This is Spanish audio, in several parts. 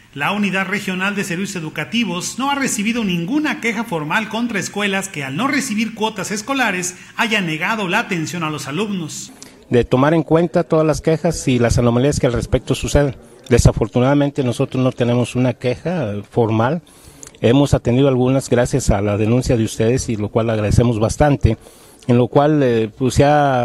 La Unidad Regional de Servicios Educativos no ha recibido ninguna queja formal contra escuelas que al no recibir cuotas escolares hayan negado la atención a los alumnos. De tomar en cuenta todas las quejas y las anomalías que al respecto suceden. Desafortunadamente nosotros no tenemos una queja formal. Hemos atendido algunas gracias a la denuncia de ustedes y lo cual agradecemos bastante, en lo cual pues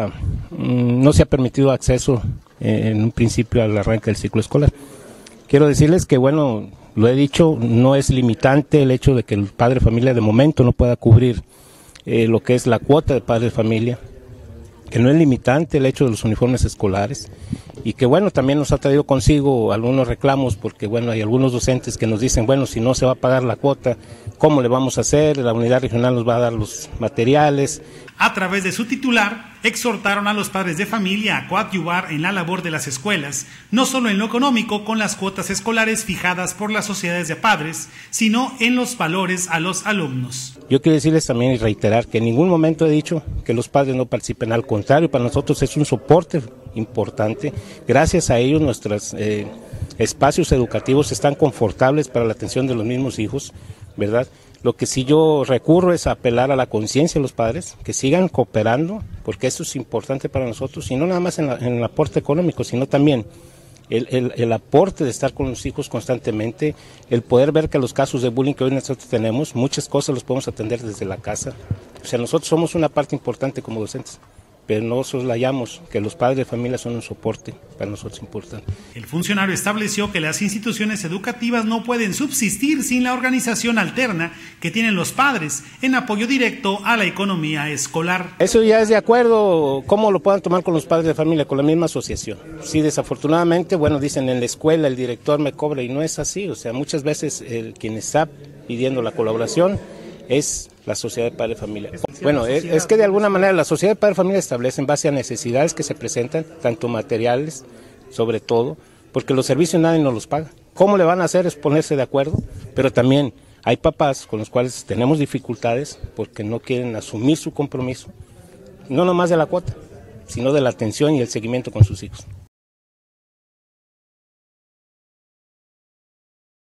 no se ha permitido acceso en un principio al arranque del ciclo escolar. Quiero decirles que, bueno, lo he dicho, no es limitante el hecho de que el padre de familia de momento no pueda cubrir lo que es la cuota de padre de familia, que no es limitante el hecho de los uniformes escolares y que, bueno, también nos ha traído consigo algunos reclamos porque, bueno, hay algunos docentes que nos dicen, bueno, si no se va a pagar la cuota, ¿cómo le vamos a hacer? La unidad regional nos va a dar los materiales. A través de su titular, exhortaron a los padres de familia a coadyuvar en la labor de las escuelas, no solo en lo económico con las cuotas escolares fijadas por las sociedades de padres, sino en los valores a los alumnos. Yo quiero decirles también y reiterar que en ningún momento he dicho que los padres no participen, al contrario, para nosotros es un soporte importante. Gracias a ellos nuestros espacios educativos están confortables para la atención de los mismos hijos, ¿verdad? Lo que sí yo recurro es a apelar a la conciencia de los padres, que sigan cooperando, porque eso es importante para nosotros, y no nada más en el aporte económico, sino también el aporte de estar con los hijos constantemente, el poder ver que los casos de bullying que hoy nosotros tenemos, muchas cosas los podemos atender desde la casa. O sea, nosotros somos una parte importante como docentes, pero no soslayamos que los padres de familia son un soporte para nosotros importante. El funcionario estableció que las instituciones educativas no pueden subsistir sin la organización alterna que tienen los padres en apoyo directo a la economía escolar. Eso ya es de acuerdo, cómo lo puedan tomar con los padres de familia, con la misma asociación. Sí, desafortunadamente, bueno, dicen en la escuela el director me cobra y no es así, o sea, muchas veces quien está pidiendo la colaboración es la sociedad de padre de familia. Bueno, es que de alguna manera la sociedad de padre de familia establece en base a necesidades que se presentan, tanto materiales, sobre todo, porque los servicios nadie nos los paga. ¿Cómo le van a hacer? Es ponerse de acuerdo, pero también hay papás con los cuales tenemos dificultades porque no quieren asumir su compromiso, no nomás de la cuota, sino de la atención y el seguimiento con sus hijos.